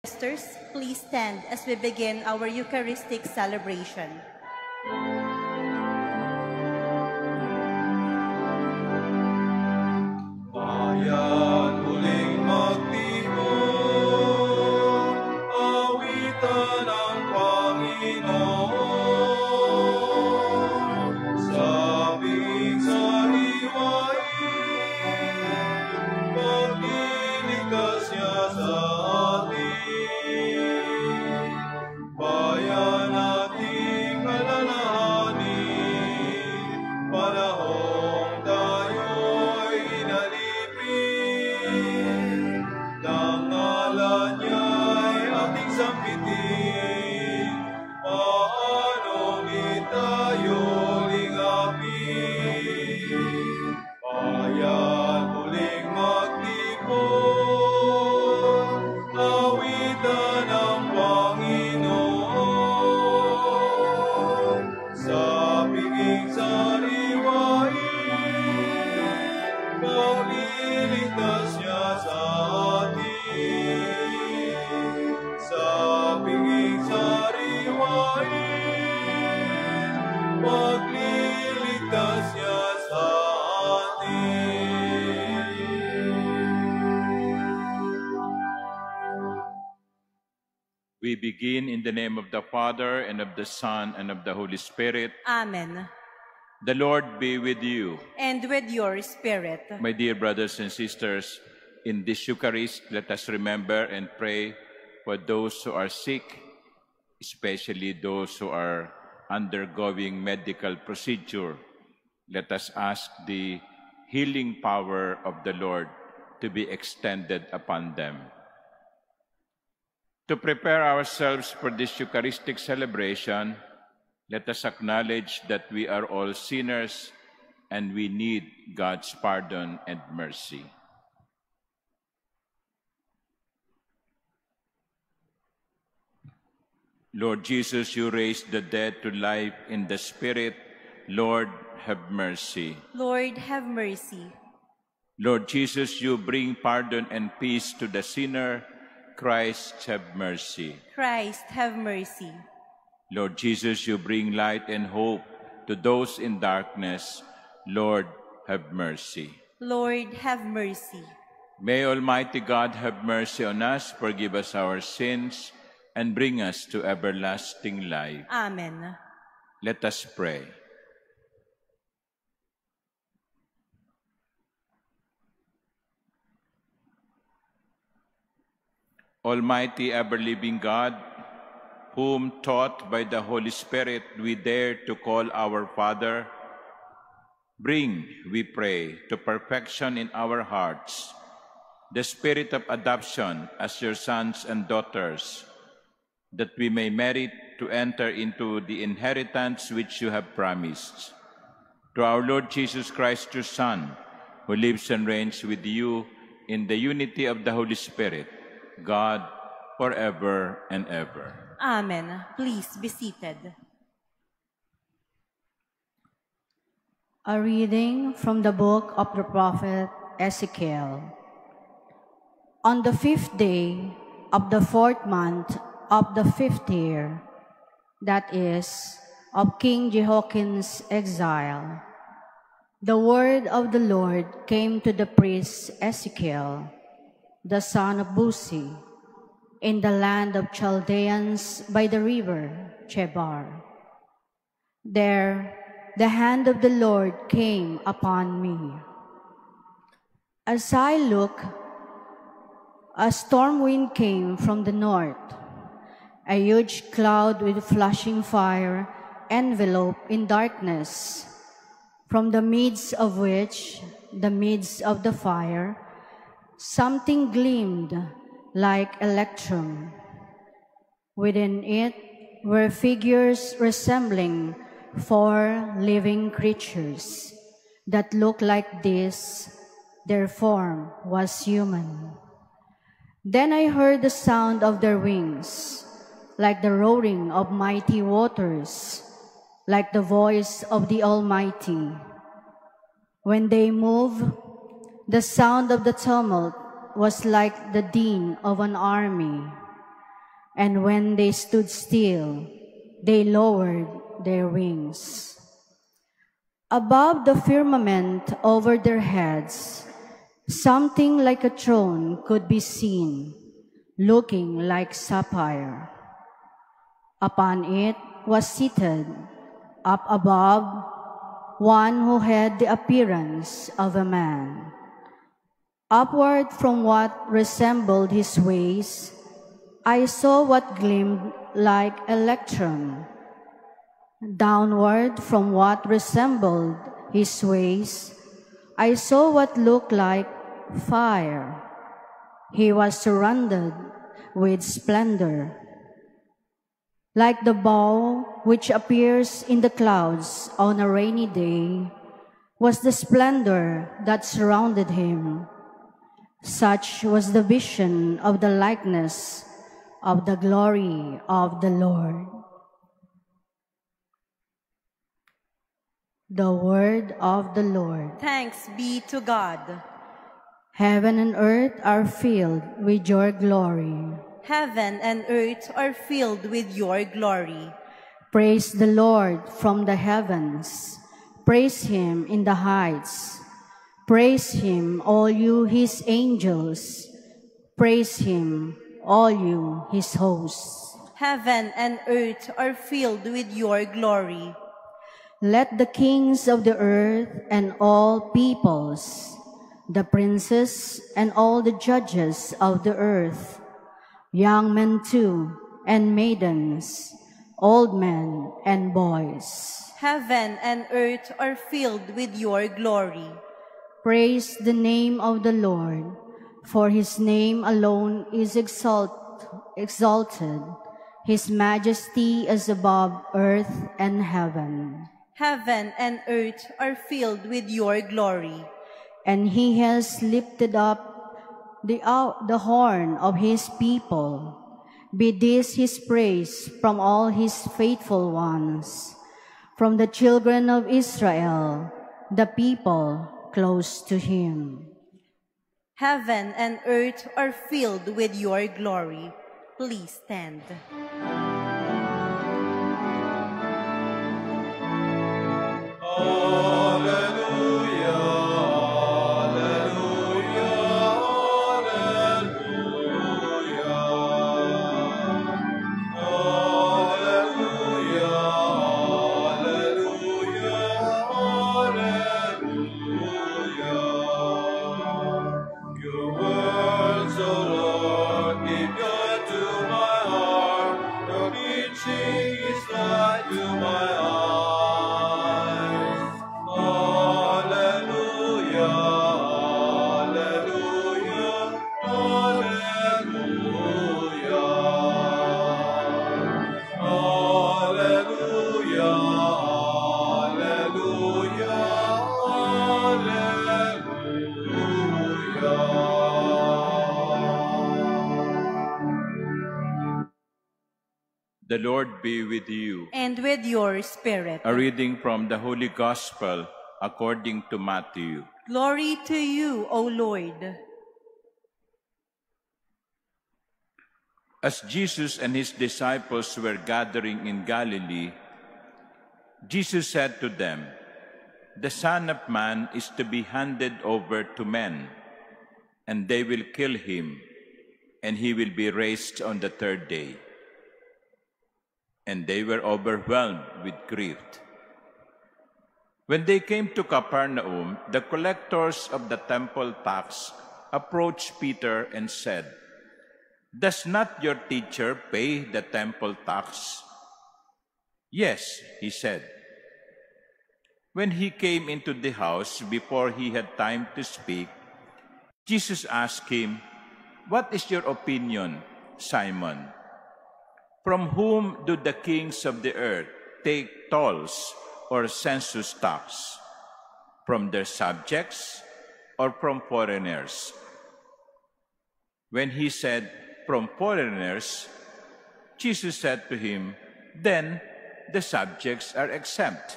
Sisters, please stand as we begin our Eucharistic celebration. Bayan muling magtipon, awitan ang Panginoon. Sabing sariwain, pagliligtas niya sa atin. Bayan ating alalahanin, panahong tayo'y inalipin. Nang ngalan niya'y ating sambitin, paano ni tayo lingapin? Bayan muling magtipon, awitan ang Panginoon. Sa piging sariwain, pagliligtas niya sa atin. Sa piging sariwain, pagliligtas niya sa atin. We begin in the name of the Father, and of the Son, and of the Holy Spirit. Amen. The Lord be with you. And with your spirit. My dear brothers and sisters, in this Eucharist, let us remember and pray for those who are sick, especially those who are undergoing medical procedure. Let us ask the healing power of the Lord to be extended upon them. To prepare ourselves for this Eucharistic celebration, let us acknowledge that we are all sinners and we need God's pardon and mercy. Lord Jesus, you raised the dead to life in the Spirit. Lord, have mercy. Lord, have mercy. Lord Jesus, you bring pardon and peace to the sinner. Christ, have mercy. Christ, have mercy. Lord Jesus, you bring light and hope to those in darkness. Lord, have mercy. Lord, have mercy. May Almighty God have mercy on us, forgive us our sins, and bring us to everlasting life. Amen. Let us pray. Almighty, ever-living God, whom taught by the Holy Spirit we dare to call our Father, bring, we pray, to perfection in our hearts the spirit of adoption as your sons and daughters, that we may merit to enter into the inheritance which you have promised. To our Lord Jesus Christ, your Son, who lives and reigns with you in the unity of the Holy Spirit, God, forever and ever. Amen. Please be seated. A reading from the book of the prophet Ezekiel. On the 5th day of the 4th month of the 5th year, that is, of King Jehoiakim's exile, the word of the Lord came to the priest Ezekiel, the son of Buzi, in the land of Chaldeans by the river Chebar. There the hand of the Lord came upon me. As I looked, a storm wind came from the north. A huge cloud with flashing fire enveloped in darkness, from the midst of which, the midst of the fire, something gleamed like electrum. Within it were figures resembling 4 living creatures that looked like this. Their form was human. Then I heard the sound of their wings, like the roaring of mighty waters, like the voice of the Almighty. When they move, the sound of the tumult was like the din of an army. and when they stood still, they lowered their wings. Above the firmament over their heads, something like a throne could be seen, looking like sapphire. Upon it was seated, up above, one who had the appearance of a man. Upward from what resembled his waist, I saw what gleamed like electrum. Downward from what resembled his waist, I saw what looked like fire. He was surrounded with splendor. Like the bow which appears in the clouds on a rainy day, was the splendor that surrounded him. Such was the vision of the likeness of the glory of the Lord. The word of the Lord. Thanks be to God. Heaven and earth are filled with your glory. Heaven and earth are filled with your glory. Praise the Lord from the heavens. Praise him in the heights. Praise him, all you his angels. Praise him, all you his hosts. Heaven and earth are filled with your glory. Let the kings of the earth and all peoples, the princes and all the judges of the earth, young men too, and maidens, old men and boys. Heaven and earth are filled with your glory. Praise the name of the Lord, for his name alone is exalted. His majesty is above earth and heaven. Heaven and earth are filled with your glory. And he has lifted up the horn of his people. Be this his praise from all his faithful ones, from the children of Israel, the people close to him. Heaven and earth are filled with your glory. Please stand. The Lord be with you. And with your spirit. A reading from the Holy Gospel according to Matthew. Glory to you, O Lord. As Jesus and his disciples were gathering in Galilee, Jesus said to them, "The Son of Man is to be handed over to men, and they will kill him, and he will be raised on the third day." And they were overwhelmed with grief. When they came to Capernaum, the collectors of the temple tax approached Peter and said, "Does not your teacher pay the temple tax?" "Yes," he said. When he came into the house, before he had time to speak, Jesus asked him, "What is your opinion, Simon? From whom do the kings of the earth take tolls or census tax? From their subjects or from foreigners?" When he said, "From foreigners," Jesus said to him, "Then the subjects are exempt.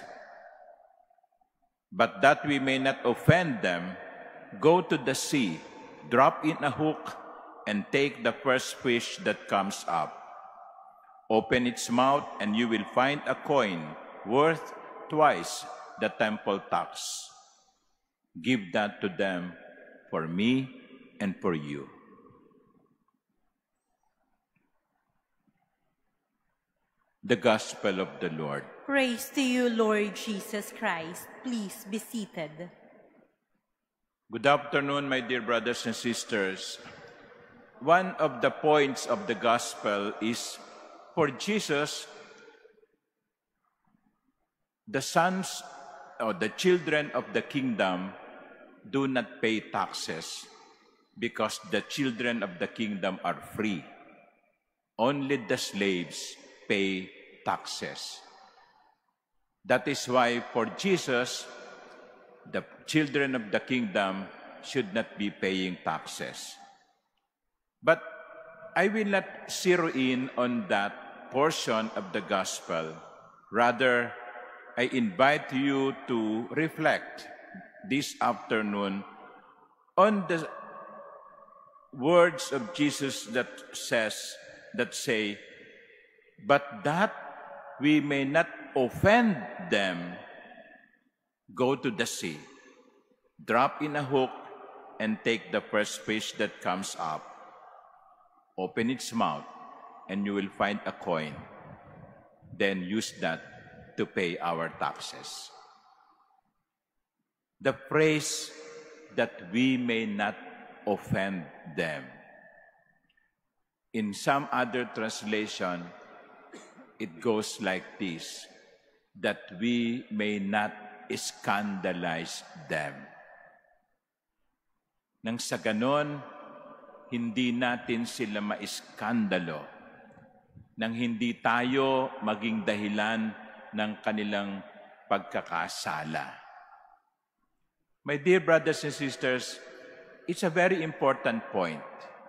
But that we may not offend them, go to the sea, drop in a hook, and take the first fish that comes up. Open its mouth, and you will find a coin worth twice the temple tax. Give that to them for me and for you. The Gospel of the Lord. Praise to you, Lord Jesus Christ. Please be seated. Good afternoon, my dear brothers and sisters. One of the points of the Gospel is, for Jesus, the sons or the children of the kingdom do not pay taxes because the children of the kingdom are free. Only the slaves pay taxes. That is why for Jesus, the children of the kingdom should not be paying taxes. But I will not zero in on that portion of the gospel. Rather, I invite you to reflect this afternoon on the words of Jesus that say, but that we may not offend them, go to the sea, drop in a hook, and take the first fish that comes up. Open its mouth, and you will find a coin. Then use that to pay our taxes. The phrase that we may not offend them. In some other translation, it goes like this, that we may not scandalize them. Nang sa ganon, hindi natin sila maiskandalo, nang hindi tayo maging dahilan ng kanilang pagkakasala. My dear brothers and sisters, it's a very important point.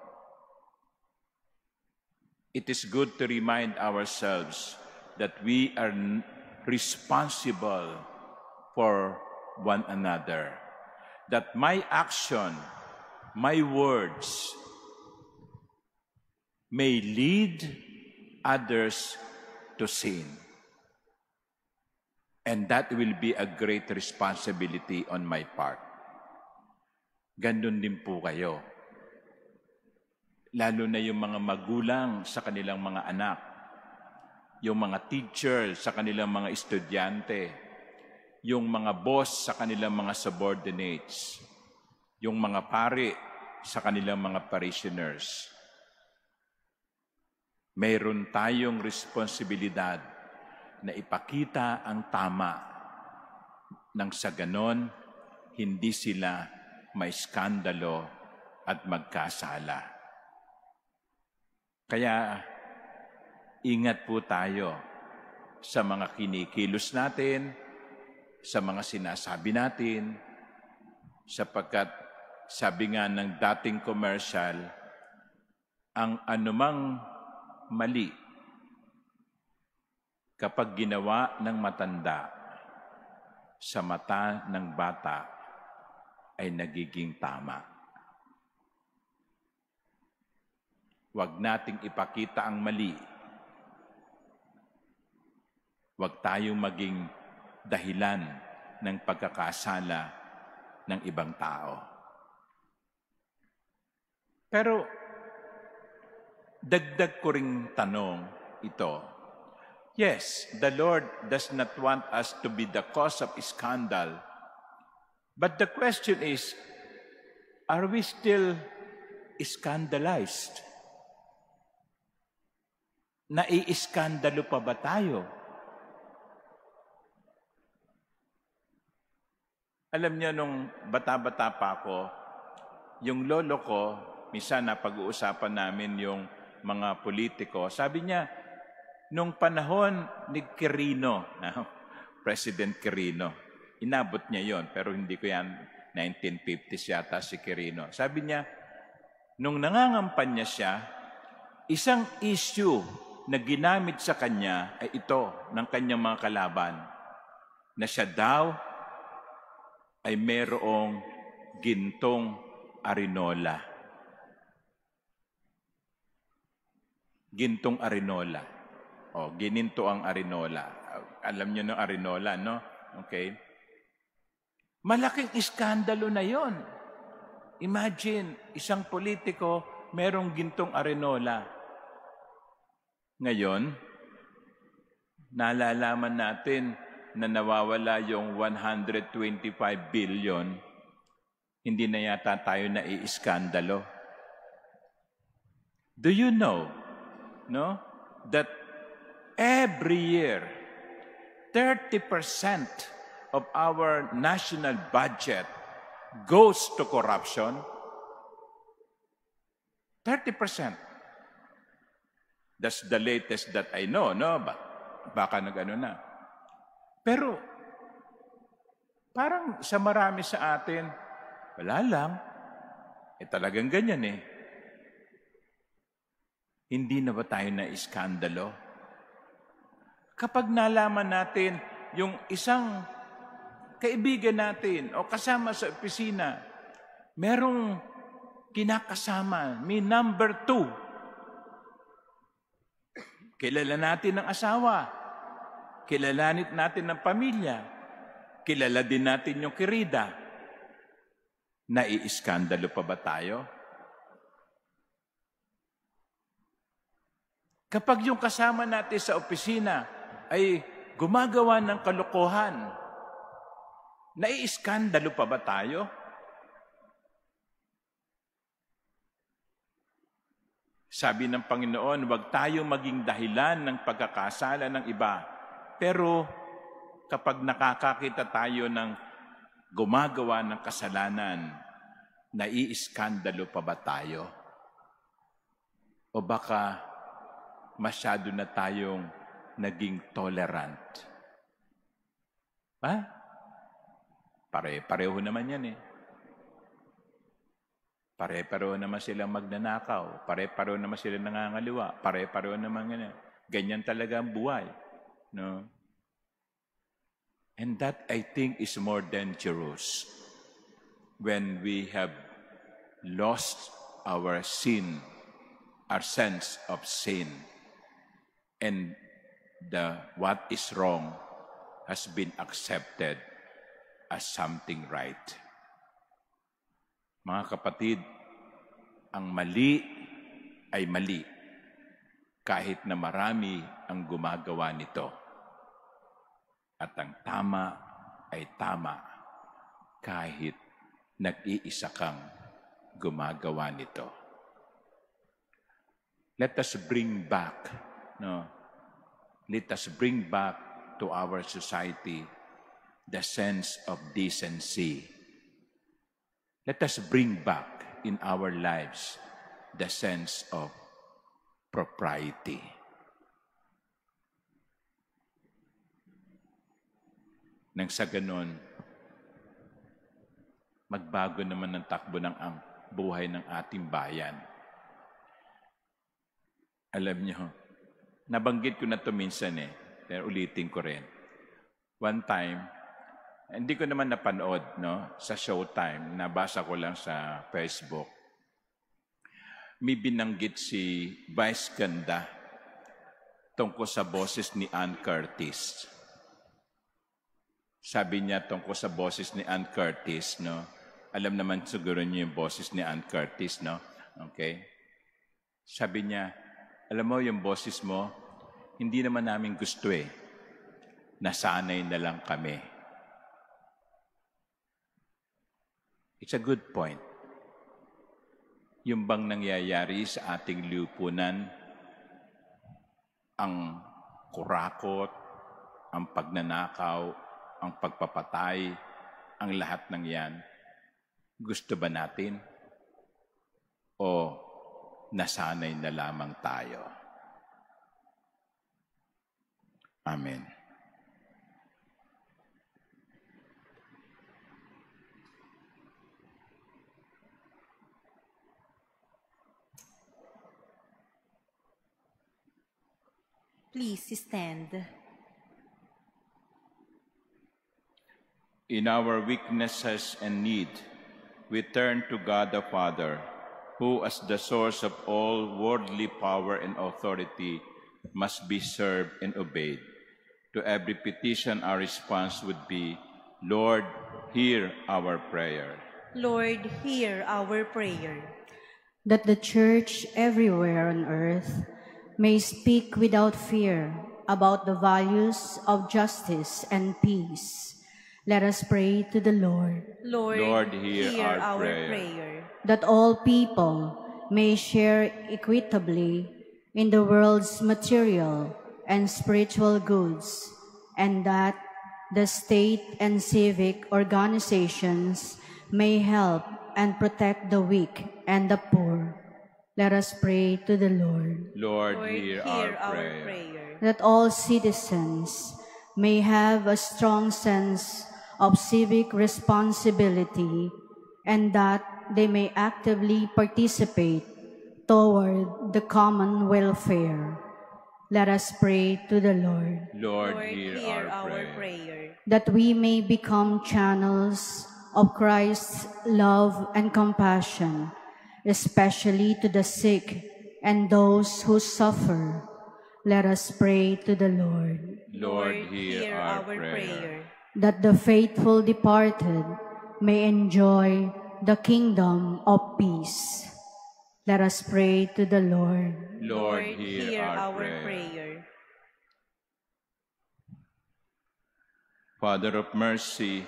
It is good to remind ourselves that we are responsible for one another. That my action, my words, may lead others to sin. And that will be a great responsibility on my part. Gandun din po kayo. Lalo na yung mga magulang sa kanilang mga anak, yung mga teacher sa kanilang mga estudyante, yung mga boss sa kanilang mga subordinates, yung mga pari sa kanilang mga parishioners. Mayroon tayong responsibilidad na ipakita ang tama nang sa ganon, hindi sila maiskandalo at magkasala. Kaya, ingat po tayo sa mga kinikilos natin, sa mga sinasabi natin, sapagkat sabi nga ng dating commercial, ang anumang mali kapag ginawa ng matanda sa mata ng bata ay nagiging tama. Huwag nating ipakita ang mali. Huwag tayong maging dahilan ng pagkakasala ng ibang tao. Pero, dagdag ko ring tanong ito. Yes, the Lord does not want us to be the cause of scandal. But the question is, are we still scandalized? Nai-iskandalo pa ba tayo? Alam niyo, nung bata-bata pa ako, yung lolo ko, minsan na pag-uusapan namin yung mga politiko, sabi niya, nung panahon ni Quirino, President Quirino, inabot niya yon, pero hindi ko yan, 1950s yata si Quirino. Sabi niya, nung nangangampanya siya, isang issue na ginamit sa kanya ay ito ng kanyang mga kalaban, na siya daw ay mayroong gintong arinola. Gintong arinola. O, gininto ang arenola. Alam nyo ng arenola, no? Okay? Malaking iskandalo na yon. Imagine, isang politiko, merong gintong arenola. Ngayon, nalalaman natin na nawawala yung 125 billion, hindi na yata tayo naiiskandalo. Do you know, no, that every year, 30% of our national budget goes to corruption? 30%. That's the latest that I know, no? Baka nag-ano na. Pero, parang sa marami sa atin, wala lang. Talagang ganyan eh. Hindi na ba tayo na iskandalo? Kapag nalaman natin yung isang kaibigan natin o kasama sa opisina, merong kinakasama, may number 2. Kilala natin ang asawa, kilalanin natin ang pamilya, kilala din natin yung kirida. Naiiskandalo pa ba tayo? Kapag yung kasama natin sa opisina ay gumagawa ng kalokohan, naiiskandalo pa ba tayo? Sabi ng Panginoon, huwag tayong maging dahilan ng pagkakasala ng iba. Pero kapag nakakakita tayo ng gumagawa ng kasalanan, naiiskandalo pa ba tayo? O baka masyado na tayong naging tolerant? Ha? Pare-pareho naman yan eh. Pare-pareho naman silang magnanakaw. Pare-pareho naman silang nangangaliwa. Pare-pareho naman yan. Ganyan talaga ang buhay. No? And that, I think, is more dangerous when we have lost our sin, our sense of sin, and what is wrong has been accepted as something right. Mga kapatid, ang mali ay mali kahit na marami ang gumagawa nito. At ang tama ay tama kahit nag-iisa kang gumagawa nito. Let us bring back, let us bring back to our society the sense of decency. Let us bring back in our lives the sense of propriety. Nang sa ganon, magbago naman ang takbo ng buhay ng ating bayan. Alam niyo, nabanggit ko na ito minsan pero ulitin ko rin. One time, hindi ko naman napanood sa Showtime, nabasa ko lang sa Facebook. May binanggit si Vice Ganda tungkol sa boses ni Ann Curtis. Sabi niya tungkol sa boses ni Ann Curtis, alam naman siguro niyo yung boses ni Ann Curtis, Okay? Sabi niya, alam mo yung boses mo, hindi naman namin gusto nasanay na lang kami. It's a good point. Yung bang nangyayari sa ating lipunan, ang kurakot, ang pagnanakaw, ang pagpapatay, ang lahat ng yan, gusto ba natin? O nasanay na lamang tayo? Amen. Please stand. In our weaknesses and need, we turn to God the Father, who as the source of all worldly power and authority must be served and obeyed. To every petition, our response would be, Lord, hear our prayer. Lord, hear our prayer. That the Church everywhere on earth may speak without fear about the values of justice and peace. Let us pray to the Lord. Lord, hear our prayer. That all people may share equitably in the world's material and spiritual goods, and that the state and civic organizations may help and protect the weak and the poor. Let us pray to the Lord. Lord, hear our prayer. That all citizens may have a strong sense of civic responsibility, and that they may actively participate toward the common welfare. Let us pray to the Lord. Lord, hear our prayer. That we may become channels of Christ's love and compassion, especially to the sick and those who suffer. Let us pray to the Lord. Lord, hear our prayer. That the faithful departed may enjoy the kingdom of peace. Let us pray to the Lord. Lord, hear our prayer. Father of mercy,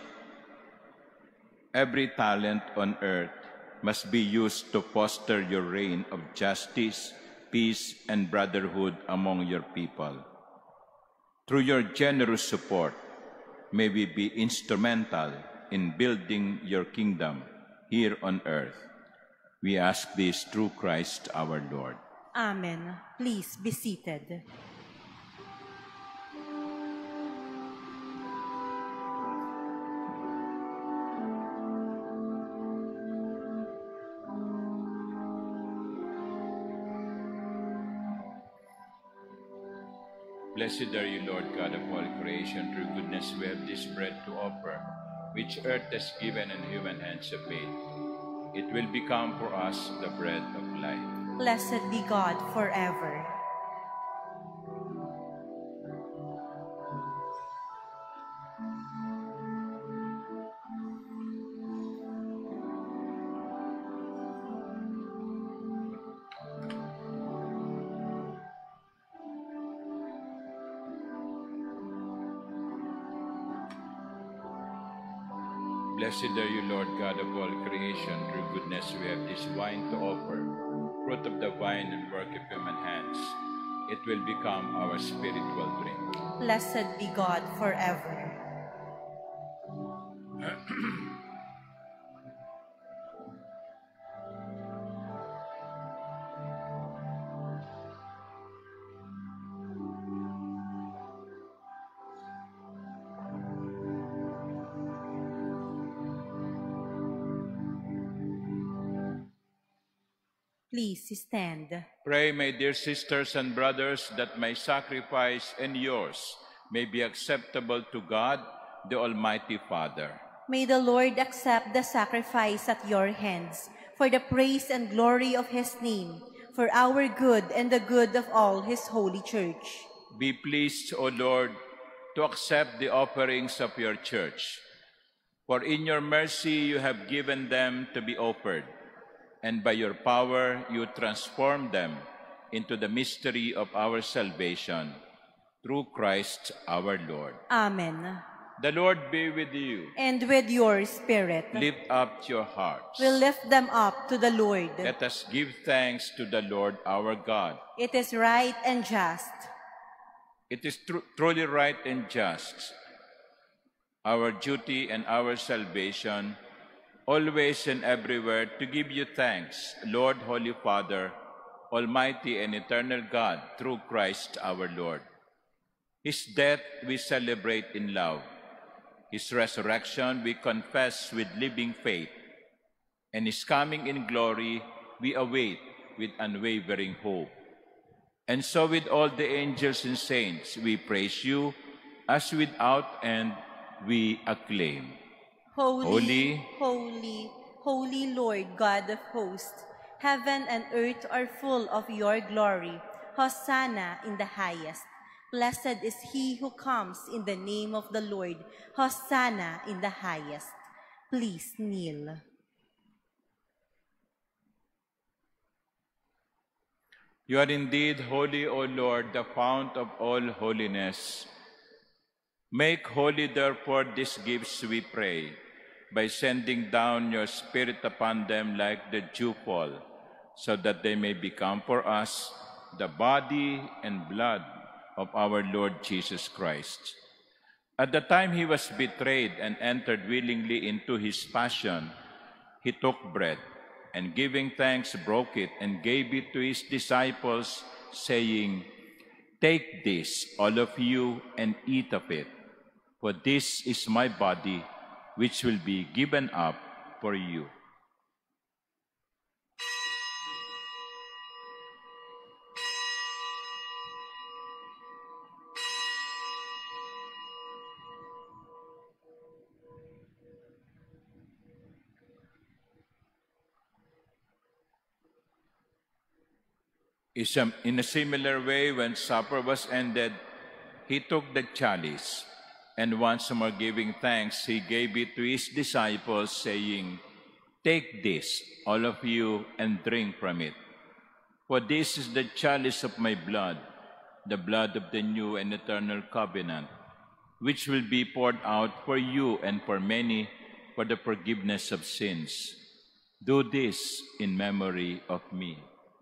every talent on earth must be used to foster your reign of justice, peace, and brotherhood among your people. Through your generous support, may we be instrumental in building your kingdom here on earth. We ask this through Christ our Lord. Amen. Please be seated. Blessed are you, Lord God of all creation. Through goodness we have this bread to offer, which earth has given and human hands have made. It will become for us the bread of life. Blessed be God forever. Blessed are you, Lord God of all creation. Through goodness we have this wine to offer, fruit of the vine and work of human hands. It will become our spiritual drink. Blessed be God forever. Please stand. Pray, my dear sisters and brothers, that my sacrifice and yours may be acceptable to God, the Almighty Father. May the Lord accept the sacrifice at your hands for the praise and glory of His name, for our good and the good of all His holy church. Be pleased, O Lord, to accept the offerings of your church. For in your mercy you have given them to be offered, and by your power you transform them into the mystery of our salvation, through Christ our Lord. Amen. The Lord be with you. And with your spirit. Lift up your hearts. We lift them up to the Lord. Let us give thanks to the Lord our God. It is right and just. It is truly right and just, our duty and our salvation, always and everywhere to give you thanks, Lord, Holy Father, Almighty and eternal God, through Christ our Lord. His death we celebrate in love. His resurrection we confess with living faith. And His coming in glory we await with unwavering hope. And so with all the angels and saints we praise you, as without end we acclaim. Holy, holy, holy Lord God of hosts, heaven and earth are full of your glory. Hosanna in the highest. Blessed is he who comes in the name of the Lord. Hosanna in the highest. Please kneel. You are indeed holy, O Lord, the fount of all holiness. Make holy, therefore, these gifts, we pray, by sending down your Spirit upon them like the dewfall, so that they may become for us the body and blood of our Lord Jesus Christ. At the time he was betrayed and entered willingly into his passion, he took bread, and giving thanks, broke it and gave it to his disciples, saying, "Take this, all of you, and eat of it, for this is my body, which will be given up for you." In a similar way, when supper was ended, he took the chalice, and once more giving thanks, he gave it to his disciples, saying, "Take this, all of you, and drink from it. For this is the chalice of my blood, the blood of the new and eternal covenant, which will be poured out for you and for many for the forgiveness of sins. Do this in memory of me."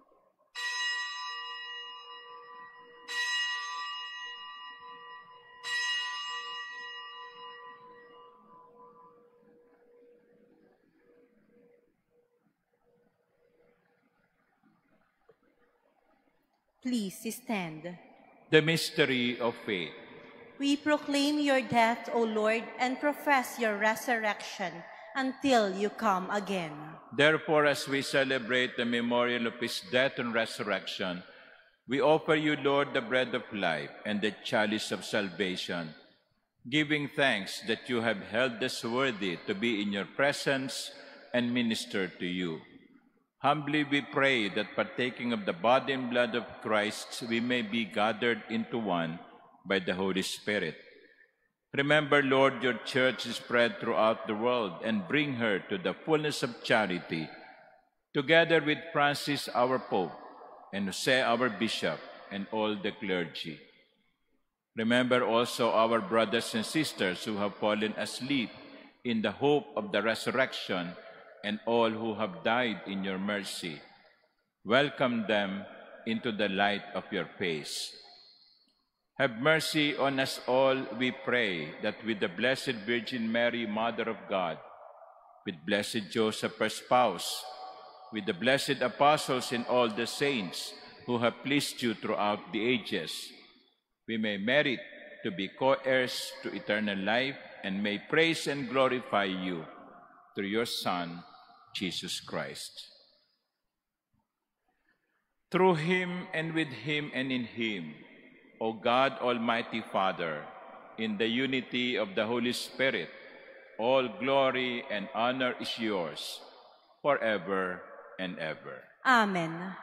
Please stand. The mystery of faith. We proclaim your death, O Lord, and profess your resurrection until you come again. Therefore, as we celebrate the memorial of his death and resurrection, we offer you, Lord, the bread of life and the chalice of salvation, giving thanks that you have held us worthy to be in your presence and minister to you. Humbly we pray that partaking of the body and blood of Christ, we may be gathered into one by the Holy Spirit. Remember, Lord, your church is spread throughout the world, and bring her to the fullness of charity, together with Francis, our Pope, and Jose, our Bishop, and all the clergy. Remember also our brothers and sisters who have fallen asleep in the hope of the resurrection, and all who have died in your mercy. Welcome them into the light of your face. Have mercy on us all, we pray, that with the Blessed Virgin Mary, Mother of God, with Blessed Joseph, her spouse, with the blessed apostles and all the saints who have pleased you throughout the ages, we may merit to be co-heirs to eternal life, and may praise and glorify you through your Son, Jesus Christ. Through him, and with him, and in him, O God, Almighty Father, in the unity of the Holy Spirit, all glory and honor is yours, forever and ever. Amen.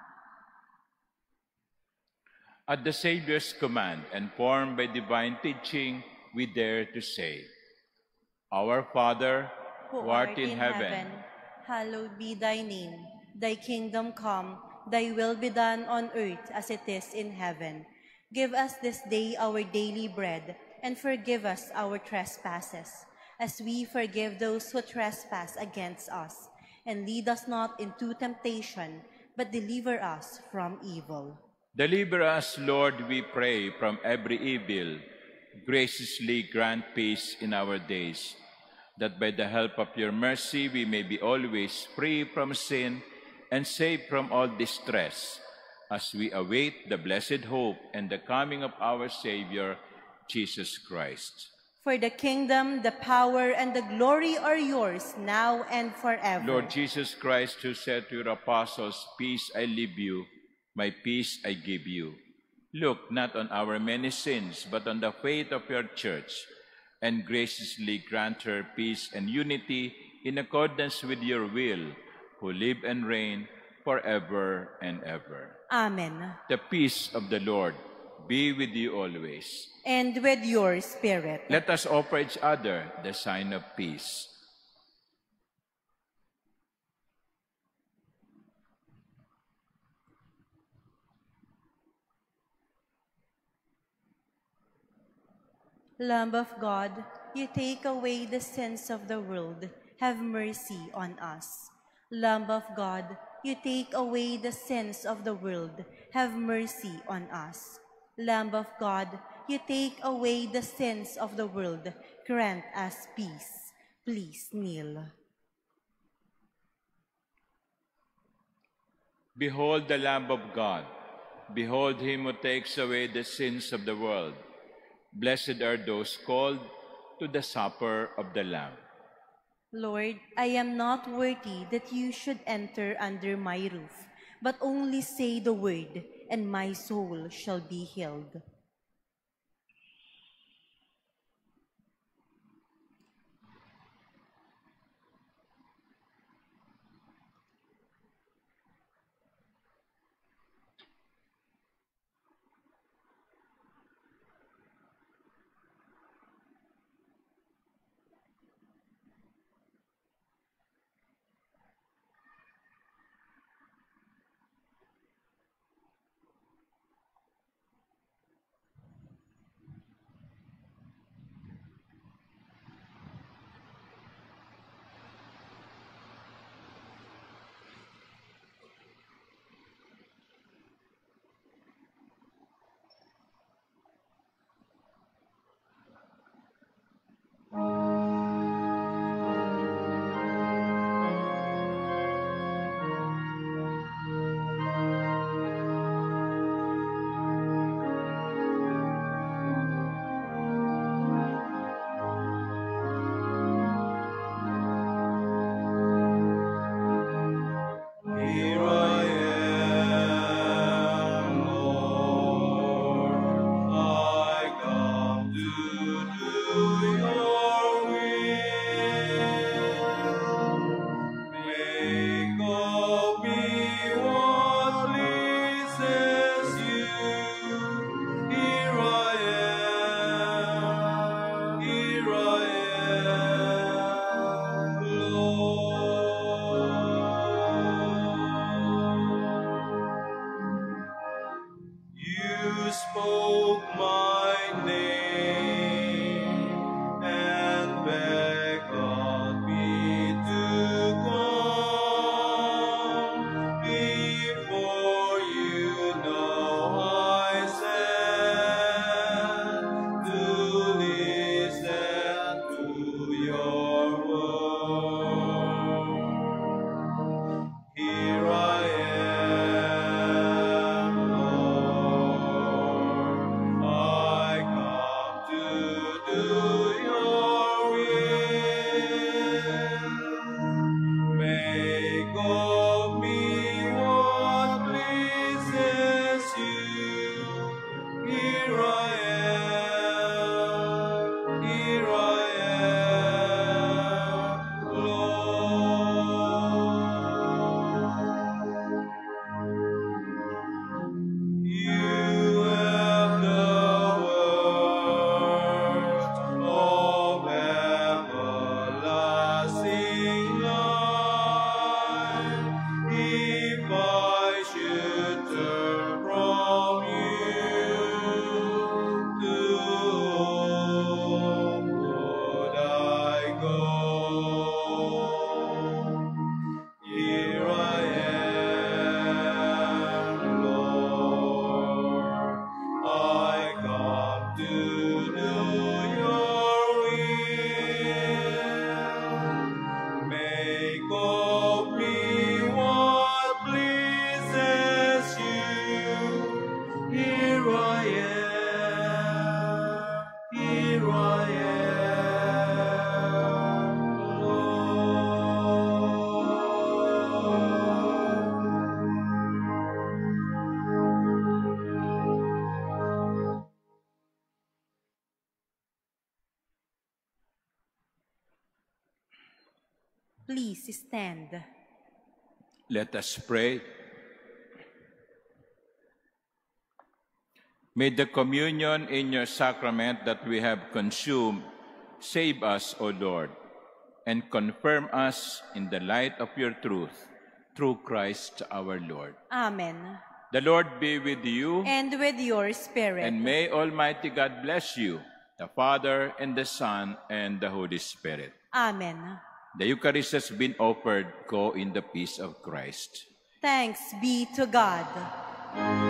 At the Savior's command, and formed by divine teaching, we dare to say, Our Father, who art in heaven, hallowed be thy name. Thy kingdom come, thy will be done on earth as it is in heaven. Give us this day our daily bread, and forgive us our trespasses, as we forgive those who trespass against us. And lead us not into temptation, but deliver us from evil. Deliver us, Lord, we pray, from every evil. Graciously grant peace in our days, that by the help of your mercy we may be always free from sin and safe from all distress, as we await the blessed hope and the coming of our Savior, Jesus Christ. For the kingdom, the power, and the glory are yours, now and forever. Lord Jesus Christ, who said to your apostles, "Peace I leave you, my peace I give you," look not on our many sins, but on the faith of your church, and graciously grant her peace and unity in accordance with your will, who live and reign forever and ever. Amen. The peace of the Lord be with you always. And with your spirit. Let us offer each other the sign of peace. Lamb of God, you take away the sins of the world. Have mercy on us. Lamb of God, you take away the sins of the world. Have mercy on us. Lamb of God, you take away the sins of the world. Grant us peace. Please kneel. Behold the Lamb of God. Behold him who takes away the sins of the world. Blessed are those called to the supper of the Lamb. Lord, I am not worthy that you should enter under my roof, but only say the word, and my soul shall be healed. Here I am, Lord. I come to do your will. Make of me what pleases you. Here I am, Lord. You spoke my name and beckoned me to come. Before you know I stand to listen to your word. Here I am, Lord. I come to do your will. Make of me what pleases you. Here I am, Lord. You have the words of everlasting life. If I should turn from you, to whom would I go? Here I am, Lord. I come to do your will. Make of me what pleases you. Here I am, Lord. Please stand. Let us pray. May the communion in your sacrament that we have consumed save us, O Lord, and confirm us in the light of your truth, through Christ our Lord. Amen. The Lord be with you, And with your spirit. and may Almighty God bless you, the Father, and the Son, and the Holy Spirit. Amen. The Eucharist has been offered. Go in the peace of Christ. Thanks be to God.